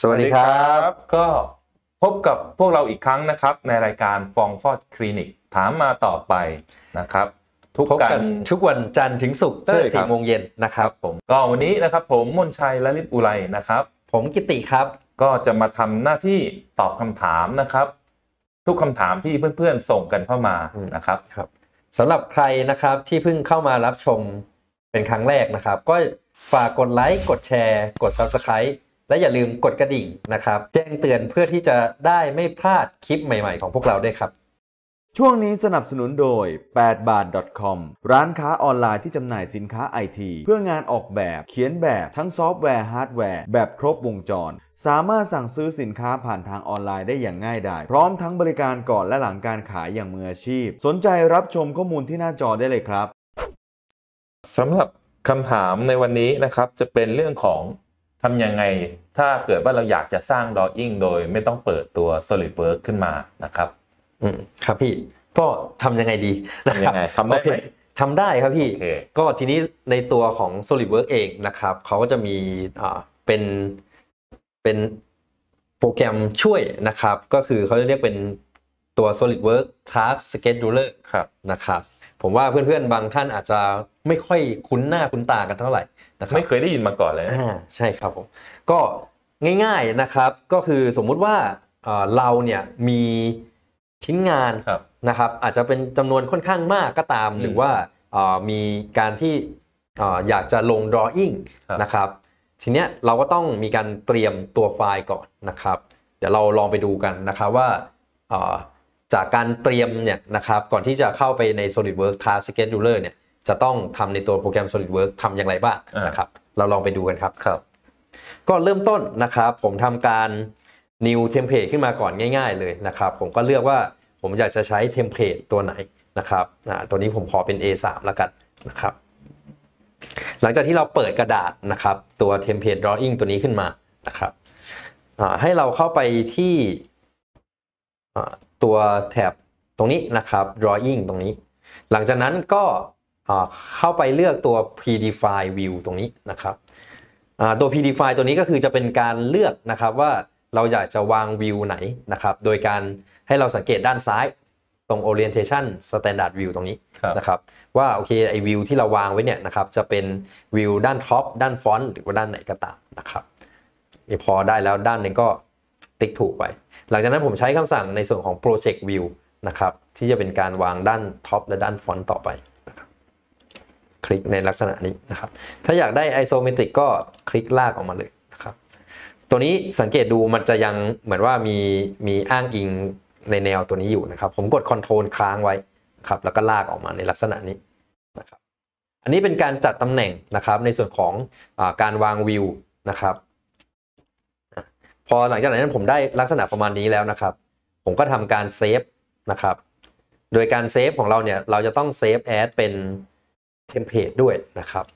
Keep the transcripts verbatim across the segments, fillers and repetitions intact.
สวัสดีครับก็พบกับพวกเราอีกครั้งนะครับในรายการฟองฟอดคลินิกถามมาต่อไปนะครับทุกกันทุกวันจันทร์ถึงศุกร์ตั้งแต่สี่โมงเย็นนะครับผมก็วันนี้นะครับผมมนชัยละลิปอุไรนะครับผมกิติครับก็จะมาทำหน้าที่ตอบคำถามนะครับทุกคำถามที่เพื่อนๆส่งกันเข้ามานะครับครับสำหรับใครนะครับที่เพิ่งเข้ามารับชมเป็นครั้งแรกนะครับก็ฝากกดไลค์กดแชร์กด ซับสไครบ์ และอย่าลืมกดกระดิ่งนะครับแจ้งเตือนเพื่อที่จะได้ไม่พลาดคลิปใหม่ๆของพวกเราด้วยครับช่วงนี้สนับสนุนโดย แปดบาท .com ร้านค้าออนไลน์ที่จำหน่ายสินค้า ไอ ที เพื่องานออกแบบเขียนแบบทั้งซอฟต์แวร์ฮาร์ดแวร์แบบครบวงจรสามารถสั่งซื้อสินค้าผ่านทางออนไลน์ได้อย่างง่ายดายพร้อมทั้งบริการก่อนและหลังการขายอย่างมืออาชีพสนใจรับชมข้อมูลที่หน้าจอได้เลยครับสำหรับคำถามในวันนี้นะครับจะเป็นเรื่องของทำยังไงถ้าเกิดว่าเราอยากจะสร้าง drawing โดยไม่ต้องเปิดตัว SolidWorks ขึ้นมานะครับอืมครับพี่ก็ทำยังไงดีนะครับทำได้ไหมทำได้ครับพี่ okay. ก็ทีนี้ในตัวของ SolidWorks เองนะครับเขาก็จะมีอ่าเป็นเป็นโปรแกรมช่วยนะครับก็คือเขาจะเรียกเป็นตัว SolidWorks Task Scheduler นะครับผมว่าเพื่อนๆบางท่านอาจจะไม่ค่อยคุ้นหน้าคุ้นตากันเท่าไหร่นะครับไม่เคยได้ยินมาก่อนเลยอ่าใช่ครับผมก็ง่ายๆนะครับก็คือสมมุติว่าเราเนี่ยมีชิ้นงานนะครับอาจจะเป็นจำนวนค่อนข้างมากก็ตามหรือว่ามีการที่อยากจะลง drawing นะครับทีเนี้ยเราก็ต้องมีการเตรียมตัวไฟล์ก่อนนะครับเดี๋ยวเราลองไปดูกันนะครับว่าจากการเตรียมเนี่ยนะครับก่อนที่จะเข้าไปใน SolidWorks Task Scheduler เนี่ยจะต้องทำในตัวโปรแกรม SolidWorks ทำอย่างไรบ้างนะครับเราลองไปดูกันครับครับก็เริ่มต้นนะครับผมทำการ new template ขึ้นมาก่อนง่ายๆเลยนะครับผมก็เลือกว่าผมอยากจะใช้เทมเพลตตัวไหนนะครับอ่าตัวนี้ผมขอเป็น เอ สาม แล้วกันนะครับหลังจากที่เราเปิดกระดาษนะครับตัว template drawing ตัวนี้ขึ้นมานะครับอ่าให้เราเข้าไปที่อ่าตัวแท็บตรงนี้นะครับ drawing ตรงนี้หลังจากนั้นก็อ่าเข้าไปเลือกตัว predefine view ตรงนี้นะครับอ่าตัว predefine ตัวนี้ก็คือจะเป็นการเลือกนะครับว่าเราอยากจะวางวิวไหนนะครับโดยการให้เราสังเกตด้านซ้ายตรง orientation standard view ตรงนี้นะครับว่าโอเคไอ้วิวที่เราวางไว้เนี่ยนะครับจะเป็นวิวด้านท็อปด้านฟอนต์หรือว่าด้านไหนก็ตามนะครับพอได้แล้วด้านนึงก็ติ๊กถูกไปหลังจากนั้นผมใช้คำสั่งในส่วนของ project view นะครับที่จะเป็นการวางด้านท็อปและด้านฟอนต์ต่อไปนะครับคลิกในลักษณะนี้นะครับถ้าอยากได้ isometric ก็คลิกลากออกมาเลยนะครับตัวนี้สังเกตดูมันจะยังเหมือนว่ามีมีอ้างอิงในแนวตัวนี้อยู่นะครับผมกด Ctrl ค้างไว้ครับแล้วก็ลากออกมาในลักษณะนี้นะครับอันนี้เป็นการจัดตำแหน่งนะครับในส่วนของอ่าการวางวิวนะครับพอหลังจากนั้นผมได้ลักษณะประมาณนี้แล้วนะครับผมก็ทำการเซฟนะครับโดยการเซฟของเราเนี่ยเราจะต้องเซฟแอดเป็นเทมเพลตด้วยนะครับ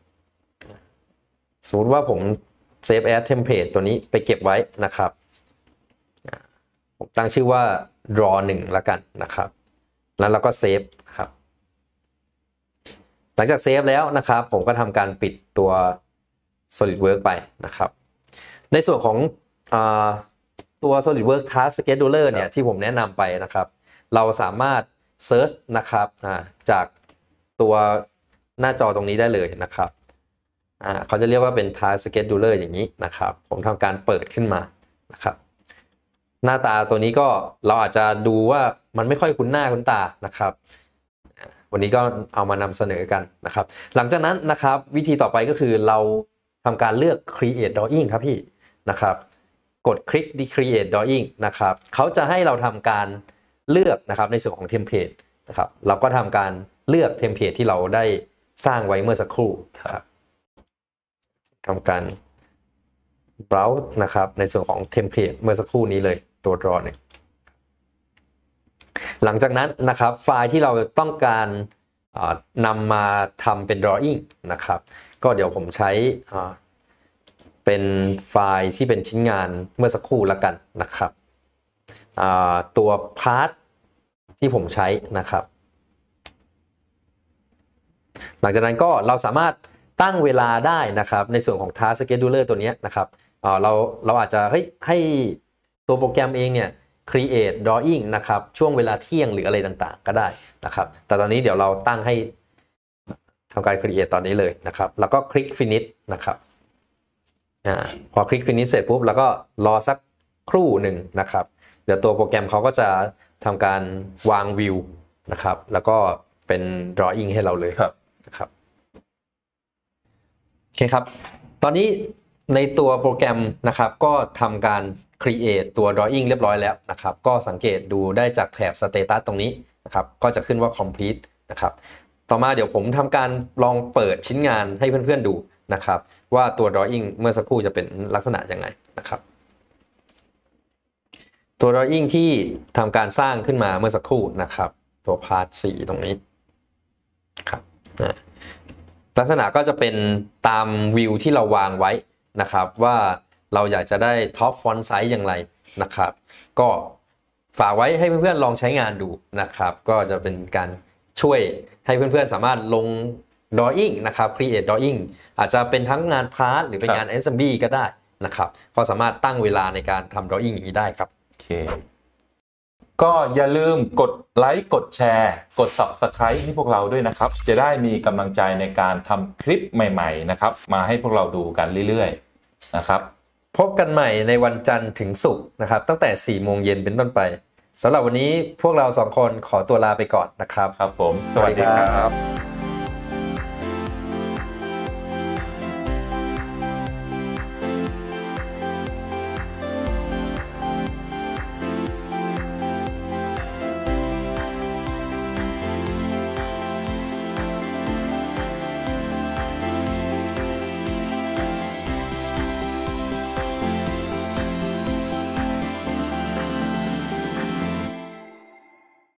สมมติว่าผมเซฟแอดเทมเพลตตัวนี้ไปเก็บไว้นะครับผมตั้งชื่อว่า draw หนึ่งแล้วกันนะครับแล้วเราก็เซฟครับหลังจากเซฟแล้วนะครับผมก็ทำการปิดตัว SolidWorks ไปนะครับในส่วนของตัว SolidWorks Task Scheduler เนี่ยที่ผมแนะนำไปนะครับเราสามารถ search นะครับจากตัวหน้าจอตรงนี้ได้เลยนะครับเขาจะเรียกว่าเป็น Task Scheduler อย่างนี้นะครับผมทำการเปิดขึ้นมานะครับหน้าตาตัวนี้ก็เราอาจจะดูว่ามันไม่ค่อยคุ้นหน้าคุ้นตานะครับวันนี้ก็เอามานำเสนอกันนะครับหลังจากนั้นนะครับวิธีต่อไปก็คือเราทำการเลือก create drawing ครับพี่นะครับกดคลิก create drawing นะครับเขาจะให้เราทำการเลือกนะครับในส่วนของเทมเพลตนะครับเราก็ทำการเลือกเทมเพลตที่เราได้สร้างไว้เมื่อสักครู่นะครับทำการ browse นะครับในส่วนของเทมเพลตเมื่อสักครู่นี้เลยตัว draw เนี่ยหลังจากนั้นนะครับไฟล์ที่เราต้องการนำมาทำเป็น drawing นะครับก็เดี๋ยวผมใช้เป็นไฟล์ที่เป็นชิ้นงานเมื่อสักครู่แล้วกันนะครับตัว part ที่ผมใช้นะครับหลังจากนั้นก็เราสามารถตั้งเวลาได้นะครับในส่วนของ Task Scheduler ตัวนี้นะครับเอ่อเราเราอาจจะเฮ้ยให้ตัวโปรแกรมเองเนี่ย create drawing นะครับช่วงเวลาเที่ยงหรืออะไรต่างๆก็ได้นะครับแต่ตอนนี้เดี๋ยวเราตั้งให้ทำการ create ตอนนี้เลยนะครับแล้วก็คลิก finish นะครับอ่าพอคลิก finish เสร็จปุ๊บแล้วก็รอสักครู่หนึ่งนะครับเดี๋ยวตัวโปรแกรมเขาก็จะทำการวางวิวนะครับแล้วก็เป็น drawing ให้เราเลยนะครับโอเคครับตอนนี้ในตัวโปรแกรมนะครับก็ทำการ create ตัว drawing เรียบร้อยแล้วนะครับก็สังเกตดูได้จากแถบ status ตรงนี้นะครับก็จะขึ้นว่า complete นะครับต่อมาเดี๋ยวผมทำการลองเปิดชิ้นงานให้เพื่อนๆดูนะครับว่าตัว drawing เมื่อสักครู่จะเป็นลักษณะยังไงนะครับตัว drawing ที่ทำการสร้างขึ้นมาเมื่อสักครู่นะครับตัว part สี่ตรงนี้ครับลักษณะก็จะเป็นตามวิวที่เราวางไว้นะครับว่าเราอยากจะได้ท็อปฟอนต์ไซส์อย่างไรนะครับก็ฝากไว้ให้เพื่อนๆลองใช้งานดูนะครับก็จะเป็นการช่วยให้เพื่อนๆสามารถลง drawing นะครับ create drawing อาจจะเป็นทั้งงานพาร์ทหรือเป็นงาน assembly ก็ได้นะครับก็สามารถตั้งเวลาในการทำ drawing อย่างนี้ได้ครับโอเคก็อย่าลืมกดไลค์กดแชร์กด Subscribe ให้พวกเราด้วยนะครับจะได้มีกำลังใจในการทำคลิปใหม่ๆนะครับมาให้พวกเราดูกันเรื่อยๆนะครับพบกันใหม่ในวันจันทร์ถึงศุกร์นะครับตั้งแต่สี่โมงเย็นเป็นต้นไปสำหรับวันนี้พวกเราสองคนขอตัวลาไปก่อนนะครับครับผมสวัสดีครับ